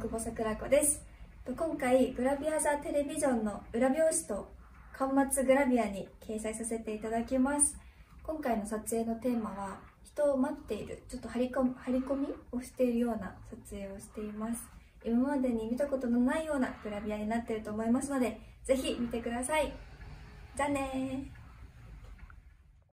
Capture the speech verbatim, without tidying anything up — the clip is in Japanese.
久保桜子です。今回グラビアザテレビジョンの裏表紙と巻末グラビアに掲載させていただきます。今回の撮影のテーマは人を待っている、ちょっと張り込み、張り込みをしているような撮影をしています。今までに見たことのないようなグラビアになっていると思いますので、ぜひ見てください。じゃあねー。